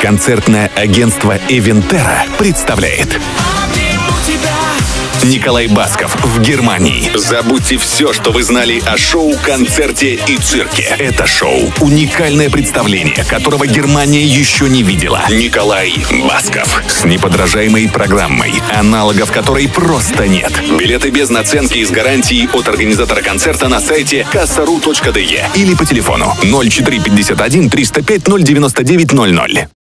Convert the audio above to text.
Концертное агентство «Эвентера» представляет Николай Басков в Германии. Забудьте все, что вы знали о шоу, концерте и цирке. Это шоу — уникальное представление, которого Германия еще не видела. Николай Басков с неподражаемой программой, аналогов которой просто нет. Билеты без наценки и с гарантией от организатора концерта на сайте kassa.ru.de или по телефону 0451 305 099 00.